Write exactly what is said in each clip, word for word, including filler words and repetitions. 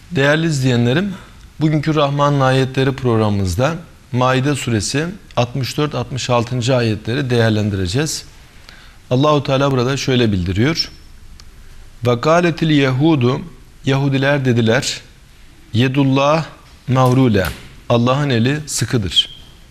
Değerli izleyenlerim, bugünkü Rahman'ın ayetleri programımızda Maide suresi altmış dört altmış altı. ayetleri değerlendireceğiz. Allahu Teala burada şöyle bildiriyor. Ve gâletil yehudu, Yahudiler dediler, yedullah mağrule, Allah'ın eli sıkıdır.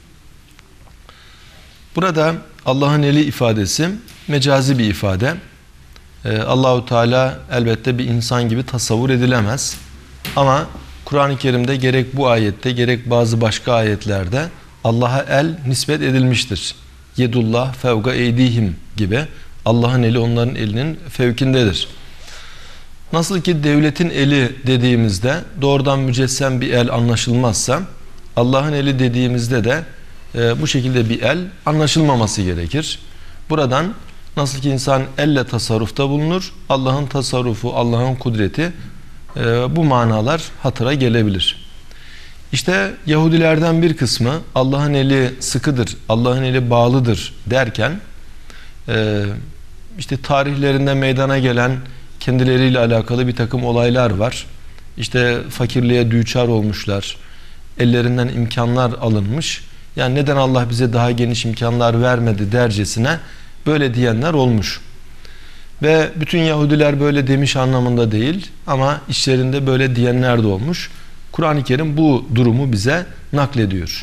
Burada Allah'ın eli ifadesi mecazi bir ifade. Ee, Allahu Teala elbette bir insan gibi tasavvur edilemez. Ama Kur'an-ı Kerim'de gerek bu ayette gerek bazı başka ayetlerde Allah'a el nispet edilmiştir. Yedullah fevga eydihim gibi. Allah'ın eli onların elinin fevkindedir. Nasıl ki devletin eli dediğimizde doğrudan mücessem bir el anlaşılmazsa, Allah'ın eli dediğimizde de e, bu şekilde bir el anlaşılmaması gerekir. Buradan nasıl ki insan elle tasarrufta bulunur, Allah'ın tasarrufu, Allah'ın kudreti e, bu manalar hatıra gelebilir. İşte Yahudilerden bir kısmı Allah'ın eli sıkıdır, Allah'ın eli bağlıdır derken e, işte tarihlerinde meydana gelen kendileriyle alakalı bir takım olaylar var. İşte fakirliğe düçar olmuşlar, ellerinden imkanlar alınmış. Yani neden Allah bize daha geniş imkanlar vermedi dercesine böyle diyenler olmuş. Ve bütün Yahudiler böyle demiş anlamında değil ama içlerinde böyle diyenler de olmuş. Kur'an-ı Kerim bu durumu bize naklediyor.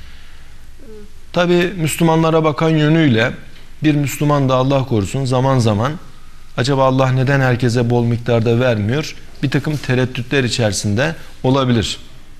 Tabi Müslümanlara bakan yönüyle bir Müslüman da Allah korusun zaman zaman acaba Allah neden herkese bol miktarda vermiyor? Bir takım tereddütler içerisinde olabilir.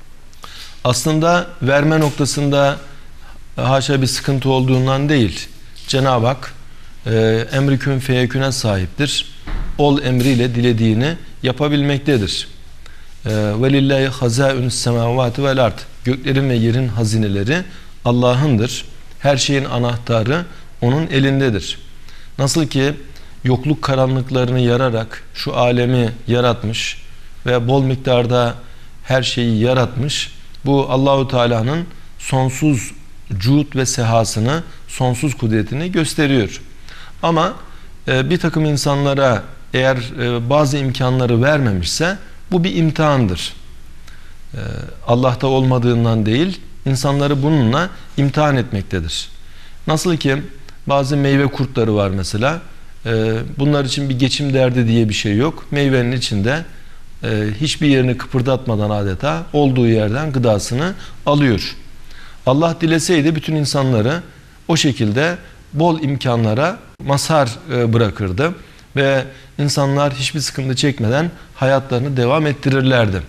Aslında verme noktasında haşa bir sıkıntı olduğundan değil. Cenab-ı Hak e, emri kün feyeküne sahiptir. Ol emriyle dilediğini yapabilmektedir. Velillahi hazaünü's semavati vel ard. Göklerin ve yerin hazineleri Allah'ındır. Her şeyin anahtarı onun elindedir. Nasıl ki yokluk karanlıklarını yararak şu alemi yaratmış ve bol miktarda her şeyi yaratmış. Bu Allahu Teala'nın sonsuz cud ve sehasını, sonsuz kudretini gösteriyor. Ama e, bir takım insanlara eğer e, bazı imkanları vermemişse bu bir imtihandır. E, Allah'ta olmadığından değil, insanları bununla imtihan etmektedir. Nasıl ki bazı meyve kurtları var mesela. E, bunlar için bir geçim derdi diye bir şey yok. Meyvenin içinde e, hiçbir yerini kıpırdatmadan adeta olduğu yerden gıdasını alıyor. Allah dileseydi bütün insanları o şekilde bol imkanlara mazhar bırakırdı ve insanlar hiçbir sıkıntı çekmeden hayatlarını devam ettirirlerdi.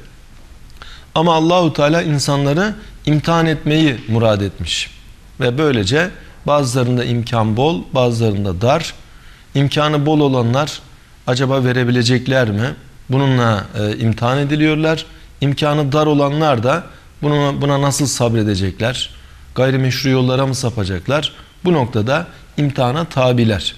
Ama Allahu Teala insanları imtihan etmeyi murad etmiş ve böylece bazılarında imkan bol, bazılarında dar. İmkanı bol olanlar acaba verebilecekler mi? Bununla e, imtihan ediliyorlar. İmkanı dar olanlar da Buna, buna nasıl sabredecekler? Gayrimeşru yollara mı sapacaklar? Bu noktada imtihana tabiler.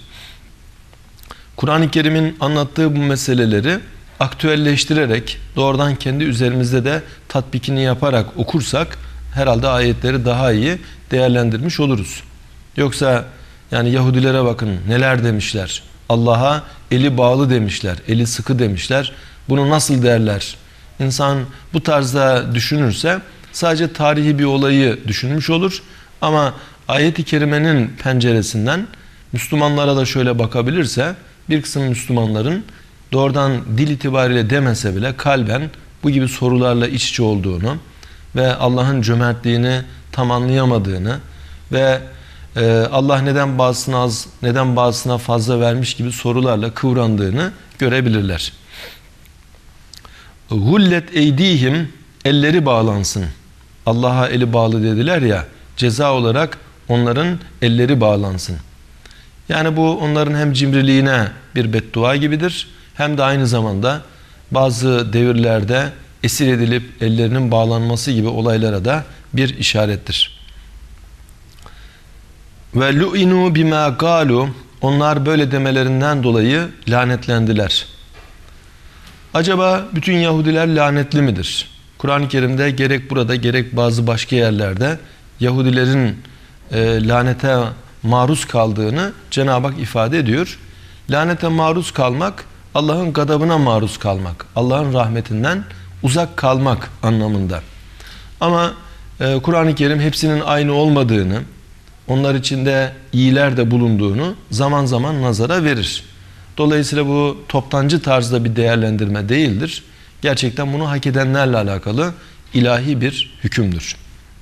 Kur'an-ı Kerim'in anlattığı bu meseleleri aktüelleştirerek doğrudan kendi üzerimizde de tatbikini yaparak okursak herhalde ayetleri daha iyi değerlendirmiş oluruz. Yoksa yani Yahudilere bakın neler demişler. Allah'a eli bağlı demişler, eli sıkı demişler. Bunu nasıl derler? İnsan bu tarzda düşünürse sadece tarihi bir olayı düşünmüş olur. Ama ayet-i kerimenin penceresinden Müslümanlara da şöyle bakabilirse bir kısım Müslümanların doğrudan dil itibariyle demese bile kalben bu gibi sorularla iç içe olduğunu ve Allah'ın cömertliğini tam anlayamadığını ve e, Allah neden bazısına az, neden bazısına fazla vermiş gibi sorularla kıvrandığını görebilirler. Hullet eydihim, elleri bağlansın. Allah'a eli bağlı dediler ya, ceza olarak onların elleri bağlansın. Yani bu onların hem cimriliğine bir beddua gibidir, hem de aynı zamanda bazı devirlerde esir edilip ellerinin bağlanması gibi olaylara da bir işarettir. Ve lu'inu bima galu, onlar böyle demelerinden dolayı lanetlendiler. Acaba bütün Yahudiler lanetli midir? Kur'an-ı Kerim'de gerek burada gerek bazı başka yerlerde Yahudilerin e, lanete maruz kaldığını Cenab-ı Hak ifade ediyor. Lanete maruz kalmak Allah'ın gadabına maruz kalmak, Allah'ın rahmetinden uzak kalmak anlamında. Ama e, Kur'an-ı Kerim hepsinin aynı olmadığını, onlar içinde iyiler de bulunduğunu zaman zaman nazara verir. Dolayısıyla bu toptancı tarzda bir değerlendirme değildir. Gerçekten bunu hak edenlerle alakalı ilahi bir hükümdür.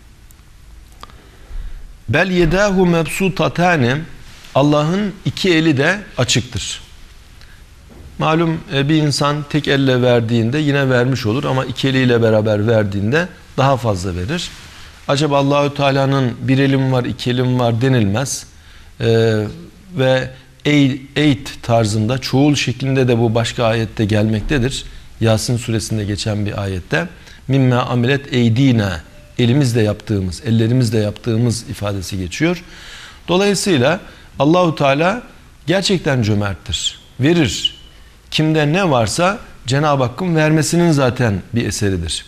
Bel yedahu mebsutatane, Allah'ın iki eli de açıktır. Malum bir insan tek elle verdiğinde yine vermiş olur ama iki eliyle beraber verdiğinde daha fazla verir. Acaba Allahü Teala'nın bir elim var, iki elim var denilmez. Ee, ve eyd tarzında çoğul şeklinde de bu başka ayette gelmektedir. Yasin suresinde geçen bir ayette. Mimme amilet eydina, elimizle yaptığımız, ellerimizle yaptığımız ifadesi geçiyor. Dolayısıyla Allahu Teala gerçekten cömerttir. Verir. Kimde ne varsa Cenab-ı Hakk'ın vermesinin zaten bir eseridir.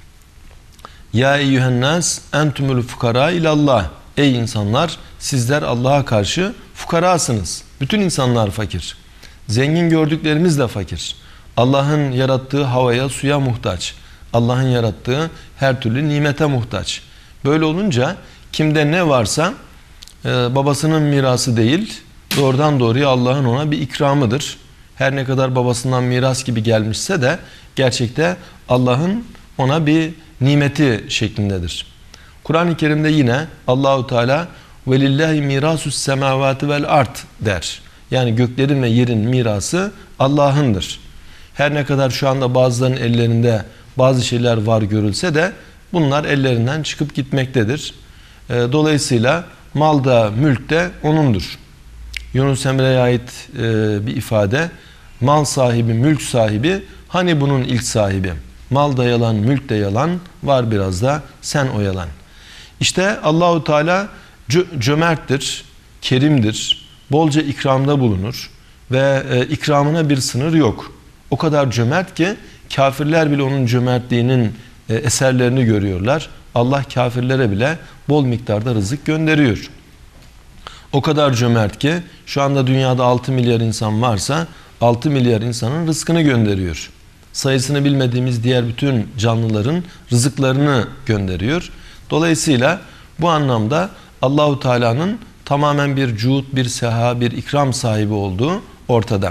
Ya eyyühennâs entumul fukara ilallah. Ey insanlar, sizler Allah'a karşı fukarasınız. Bütün insanlar fakir. Zengin gördüklerimiz de fakir. Allah'ın yarattığı havaya, suya muhtaç. Allah'ın yarattığı her türlü nimete muhtaç. Böyle olunca kimde ne varsa e, babasının mirası değil, doğrudan doğruya Allah'ın ona bir ikramıdır. Her ne kadar babasından miras gibi gelmişse de gerçekte Allah'ın ona bir nimeti şeklindedir. Kur'an-ı Kerim'de yine Allahu Teala velillahi mirasus semavati vel ard der. Yani göklerin ve yerin mirası Allah'ındır. Her ne kadar şu anda bazılarının ellerinde bazı şeyler var görülse de bunlar ellerinden çıkıp gitmektedir. Dolayısıyla mal da mülk de O'nundur. Yunus Emre'ye ait bir ifade, mal sahibi, mülk sahibi, hani bunun ilk sahibi? Mal da yalan, mülk de yalan, var biraz da sen oyalan. İşte Allahu Teala cömerttir, kerimdir, bolca ikramda bulunur ve ikramına bir sınır yok. O kadar cömert ki kafirler bile onun cömertliğinin eserlerini görüyorlar. Allah kafirlere bile bol miktarda rızık gönderiyor. O kadar cömert ki şu anda dünyada altı milyar insan varsa altı milyar insanın rızkını gönderiyor. Sayısını bilmediğimiz diğer bütün canlıların rızıklarını gönderiyor. Dolayısıyla bu anlamda Allahu Teala'nın tamamen bir cud, bir seha, bir ikram sahibi olduğu ortada.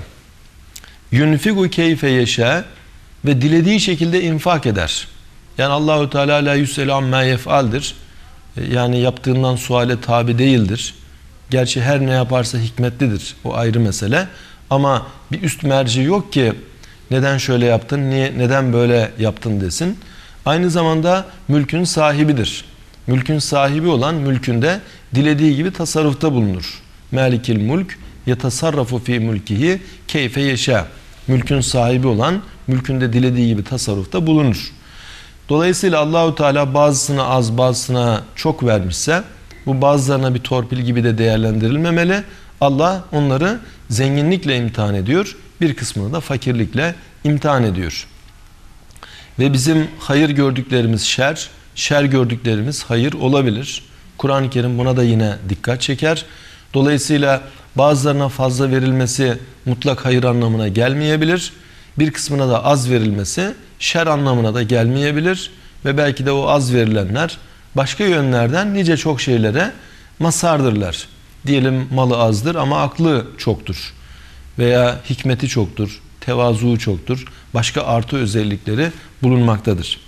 Yunfigu keyfe yeşâ, ve dilediği şekilde infak eder. Yani Allahu Teala la yus'elu amma yef'aldir. Yani yaptığından suale tabi değildir. Gerçi her ne yaparsa hikmetlidir. O ayrı mesele. Ama bir üst merci yok ki neden şöyle yaptın, niye, neden böyle yaptın desin. Aynı zamanda mülkün sahibidir. Mülkün sahibi olan mülkünde dilediği gibi tasarrufta bulunur. Malikil mulk yetasarrafu fi mulkihi keyfe yeşâ. Mülkün sahibi olan mülkünde dilediği gibi tasarrufta bulunur. Dolayısıyla Allahu Teala bazısına az, bazısına çok vermişse bu bazılarına bir torpil gibi de değerlendirilmemeli. Allah onları zenginlikle imtihan ediyor, bir kısmını da fakirlikle imtihan ediyor. Ve bizim hayır gördüklerimiz şer, şer gördüklerimiz hayır olabilir. Kur'an-ı Kerim buna da yine dikkat çeker. Dolayısıyla bazılarına fazla verilmesi mutlak hayır anlamına gelmeyebilir. Bir kısmına da az verilmesi şer anlamına da gelmeyebilir. Ve belki de o az verilenler başka yönlerden nice çok şeylere mazhardırlar. Diyelim malı azdır ama aklı çoktur. Veya hikmeti çoktur, tevazuğu çoktur. Başka artı özellikleri bulunmaktadır.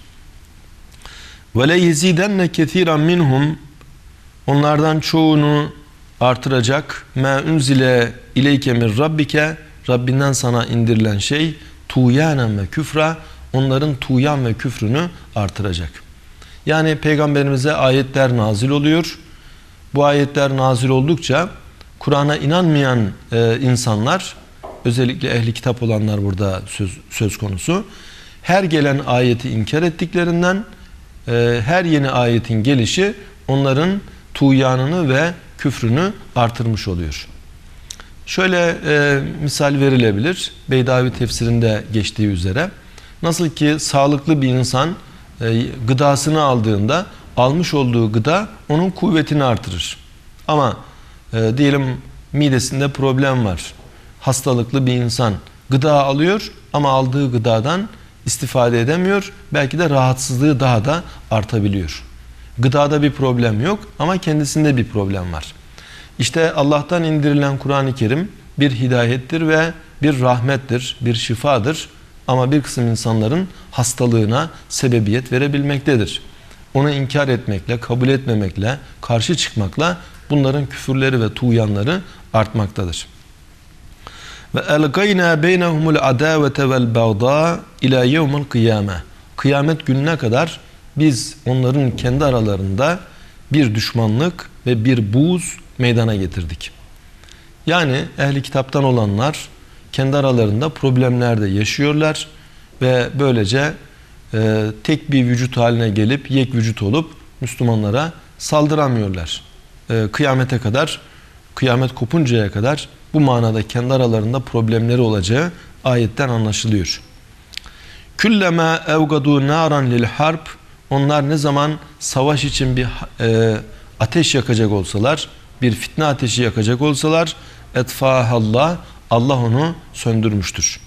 وَلَا يَزِيدَنَّ كَثِيرًا مِنْهُمْ, onlardan çoğunu artıracak. مَا اُنْزِلَ اِلَيْكَ مِنْ رَبِّكَ, Rabbinden sana indirilen şey tuğyanen ve küfra, onların tuğyan ve küfrünü artıracak. Yani Peygamberimize ayetler nazil oluyor. Bu ayetler nazil oldukça Kur'an'a inanmayan e, insanlar, özellikle ehli kitap olanlar burada söz, söz konusu, her gelen ayeti inkar ettiklerinden e, her yeni ayetin gelişi onların tuğyanını ve küfrünü artırmış oluyor. Şöyle e, misal verilebilir. Beydavi tefsirinde geçtiği üzere, nasıl ki sağlıklı bir insan e, gıdasını aldığında almış olduğu gıda onun kuvvetini artırır. Ama e, diyelim midesinde problem var. Hastalıklı bir insan gıda alıyor ama aldığı gıdadan istifade edemiyor. Belki de rahatsızlığı daha da artabiliyor. Gıdada bir problem yok ama kendisinde bir problem var. İşte Allah'tan indirilen Kur'an-ı Kerim bir hidayettir ve bir rahmettir, bir şifadır. Ama bir kısım insanların hastalığına sebebiyet verebilmektedir. Onu inkar etmekle, kabul etmemekle, karşı çıkmakla bunların küfürleri ve tuğyanları artmaktadır. Ve elgayna beynehumul adavete vel bagda ila yevmil kıyame. Kıyamet gününe kadar biz onların kendi aralarında bir düşmanlık ve bir buğz meydana getirdik. Yani ehli kitaptan olanlar kendi aralarında problemlerde yaşıyorlar ve böylece e, tek bir vücut haline gelip yek vücut olup Müslümanlara saldıramıyorlar. E, kıyamete kadar, kıyamet kopuncaya kadar bu manada kendi aralarında problemleri olacağı ayetten anlaşılıyor. Küllema evgadu naran lil harp. Onlar ne zaman savaş için bir e, ateş yakacak olsalar, bir fitne ateşi yakacak olsalar, etfahallah, Allah onu söndürmüştür.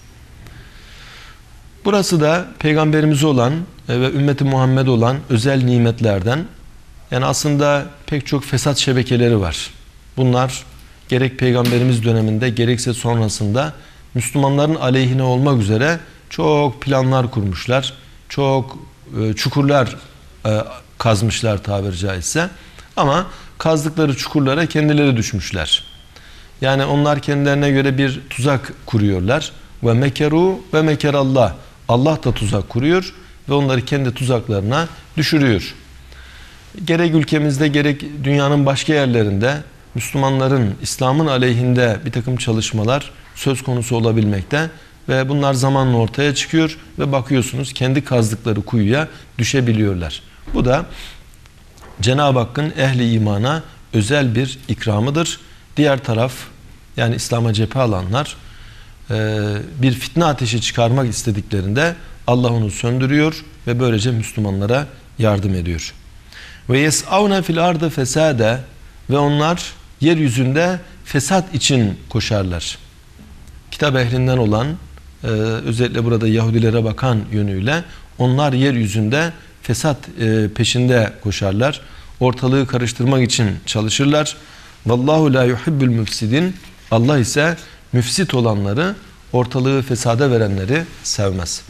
Burası da peygamberimize olan ve ümmeti Muhammed olan özel nimetlerden. Yani aslında pek çok fesat şebekeleri var. Bunlar gerek peygamberimiz döneminde gerekse sonrasında Müslümanların aleyhine olmak üzere çok planlar kurmuşlar. Çok çukurlar kazmışlar tabiri caizse. Ama kazdıkları çukurlara kendileri düşmüşler. Yani onlar kendilerine göre bir tuzak kuruyorlar. Ve mekeru ve mekerallah. Allah da tuzak kuruyor ve onları kendi tuzaklarına düşürüyor. Gerek ülkemizde gerek dünyanın başka yerlerinde Müslümanların İslam'ın aleyhinde bir takım çalışmalar söz konusu olabilmekte ve bunlar zamanla ortaya çıkıyor ve bakıyorsunuz kendi kazdıkları kuyuya düşebiliyorlar. Bu da Cenab-ı Hakk'ın ehli imana özel bir ikramıdır. Diğer taraf, yani İslam'a cephe alanlar bir fitne ateşi çıkarmak istediklerinde Allah onu söndürüyor ve böylece Müslümanlara yardım ediyor. Ve yes'avne fil ardı fesade, ve onlar yeryüzünde fesat için koşarlar. Kitap ehlinden olan, özellikle burada Yahudilere bakan yönüyle onlar yeryüzünde fesat peşinde koşarlar. Ortalığı karıştırmak için çalışırlar. Vallahu la yuhibbul müfsidin. Allah ise müfsit olanları, ortalığı fesada verenleri sevmez.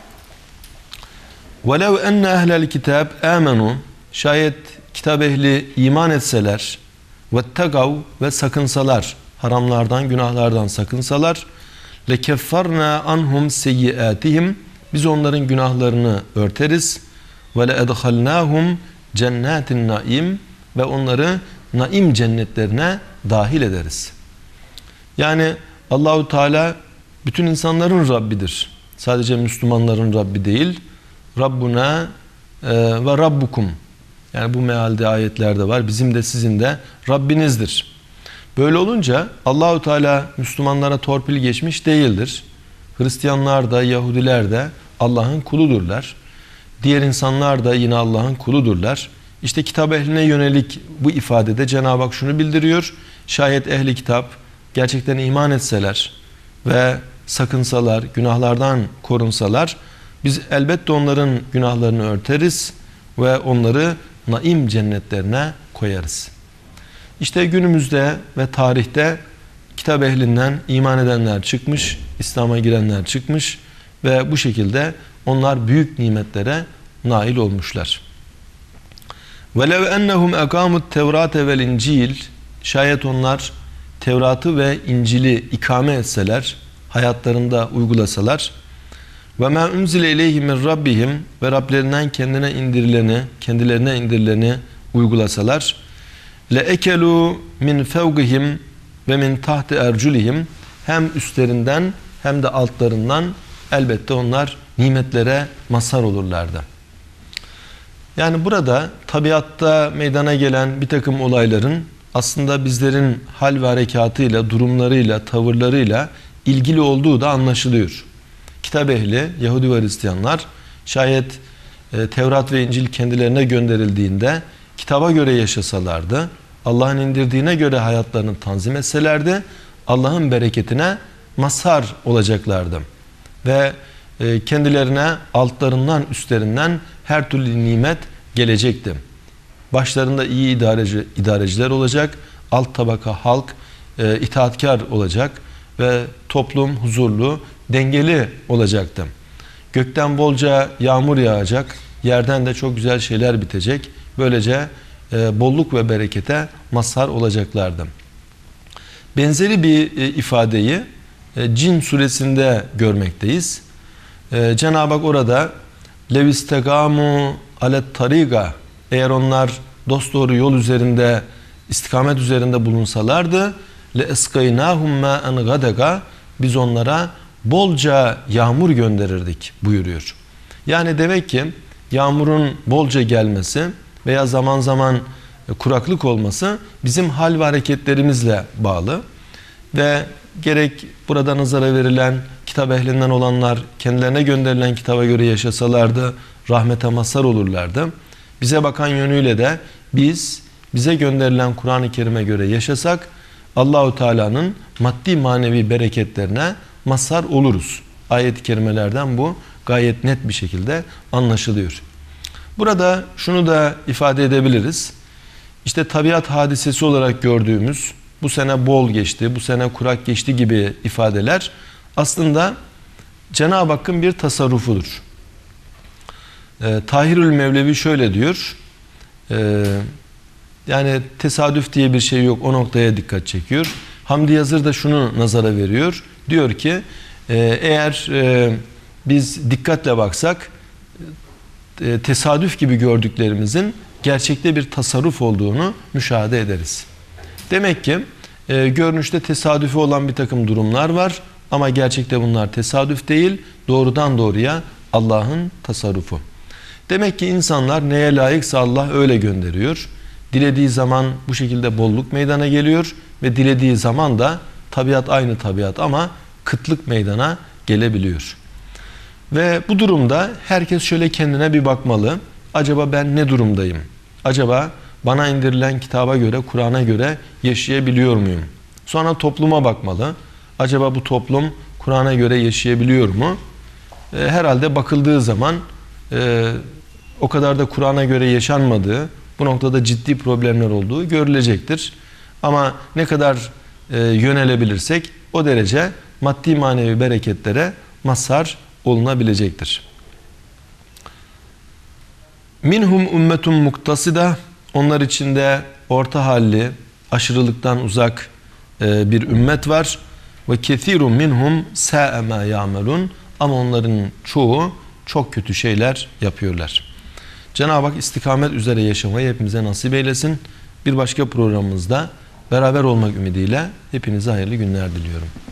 وَلَوْ اَنَّ اَهْلَ الْكِتَابِ آمَنُوا. Şayet kitap ehli iman etseler, وَاتَّقَوْا ve sakınsalar, haramlardan, günahlardan sakınsalar, لَكَفَّرْنَا عَنْهُمْ سَيِّئَاتِهِمْ. Biz onların günahlarını örteriz. وَلَاَدْخَلْنَاهُمْ جَنَّاتِ النَّعِيمِ ve onları naim cennetlerine dahil ederiz. Yani Allahu Teala bütün insanların Rabbidir. Sadece Müslümanların Rabbi değil. Rabbuna e, ve Rabbukum. Yani bu mealde ayetlerde var. Bizim de sizin de Rabbinizdir. Böyle olunca Allahu Teala Müslümanlara torpil geçmiş değildir. Hristiyanlar da Yahudiler de Allah'ın kuludurlar. Diğer insanlar da yine Allah'ın kuludurlar. İşte kitap ehline yönelik bu ifadede Cenab-ı Hak şunu bildiriyor. Şayet ehli kitap gerçekten iman etseler ve sakınsalar, günahlardan korunsalar, biz elbette onların günahlarını örteriz ve onları naim cennetlerine koyarız. İşte günümüzde ve tarihte kitap ehlinden iman edenler çıkmış, İslam'a girenler çıkmış ve bu şekilde onlar büyük nimetlere nail olmuşlar. وَلَوْ اَنَّهُمْ اَقَامُوا التَّوْرَاتَ وَالْاِنْجِيلِ. Şayet onlar Tevrat'ı ve İncil'i ikame etseler, hayatlarında uygulasalar, وَمَا اُنْزِلَ اِلَيْهِ مِنْ رَبِّهِمْ ve Rablerinden kendine indirileni, kendilerine indirileni uygulasalar, لَاَكَلُوا مِنْ فَوْقِهِمْ ve min tahti erculihim, hem üstlerinden hem de altlarından elbette onlar nimetlere mazhar olurlardı. Yani burada tabiatta meydana gelen bir takım olayların aslında bizlerin hal ve harekatıyla, durumlarıyla, tavırlarıyla ilgili olduğu da anlaşılıyor. Kitap ehli, Yahudi ve Hristiyanlar şayet e, Tevrat ve İncil kendilerine gönderildiğinde kitaba göre yaşasalardı, Allah'ın indirdiğine göre hayatlarını tanzim etselerdi, Allah'ın bereketine mazhar olacaklardı. Ve e, kendilerine altlarından üstlerinden her türlü nimet gelecekti. Başlarında iyi idareci, idareciler olacak, alt tabaka halk e, itaatkar olacak ve toplum huzurlu, dengeli olacaktı. Gökten bolca yağmur yağacak, yerden de çok güzel şeyler bitecek. Böylece e, bolluk ve berekete mazhar olacaklardı. Benzeri bir e, ifadeyi e, Cin suresinde görmekteyiz. E, Cenab-ı Hak orada levistegamu alet tariga, eğer onlar dosdoğru yol üzerinde, istikamet üzerinde bulunsalardı, le eskaynahum ma'en gadega, biz onlara bolca yağmur gönderirdik buyuruyor. Yani demek ki yağmurun bolca gelmesi veya zaman zaman kuraklık olması bizim hal ve hareketlerimizle bağlı ve gerek burada nazara verilen kitap ehlinden olanlar kendilerine gönderilen kitaba göre yaşasalardı rahmete mazhar olurlardı. Bize bakan yönüyle de biz bize gönderilen Kur'an-ı Kerim'e göre yaşasak Allahu Teala'nın maddi manevi bereketlerine mazhar oluruz. Ayet-i kerimelerden bu gayet net bir şekilde anlaşılıyor. Burada şunu da ifade edebiliriz. İşte tabiat hadisesi olarak gördüğümüz bu sene bol geçti, bu sene kurak geçti gibi ifadeler aslında Cenab-ı Hakk'ın bir tasarrufudur. E, Tahirül Mevlevi şöyle diyor, e, yani tesadüf diye bir şey yok, o noktaya dikkat çekiyor. Hamdi Yazır da şunu nazara veriyor, diyor ki e, eğer e, biz dikkatle baksak e, tesadüf gibi gördüklerimizin gerçekte bir tasarruf olduğunu müşahede ederiz. Demek ki e, görünüşte tesadüfi olan bir takım durumlar var ama gerçekte bunlar tesadüf değil, doğrudan doğruya Allah'ın tasarrufu. Demek ki insanlar neye layıksa Allah öyle gönderiyor. Dilediği zaman bu şekilde bolluk meydana geliyor ve dilediği zaman da tabiat aynı tabiat ama kıtlık meydana gelebiliyor. Ve bu durumda herkes şöyle kendine bir bakmalı. Acaba ben ne durumdayım? Acaba bana indirilen kitaba göre, Kur'an'a göre yaşayabiliyor muyum? Sonra topluma bakmalı. Acaba bu toplum Kur'an'a göre yaşayabiliyor mu? E, herhalde bakıldığı zaman e, o kadar da Kur'an'a göre yaşanmadığı, bu noktada ciddi problemler olduğu görülecektir. Ama ne kadar e, yönelebilirsek o derece maddi manevi bereketlere mazhar olunabilecektir. Minhum ummetun muktasida, onlar içinde orta halli, aşırılıktan uzak e, bir ümmet var. Ve kethirun minhum sa'a ma ya'malun, ama onların çoğu çok kötü şeyler yapıyorlar. Cenab-ı Hak istikamet üzere yaşamayı hepimize nasip eylesin. Bir başka programımızda beraber olmak ümidiyle hepinize hayırlı günler diliyorum.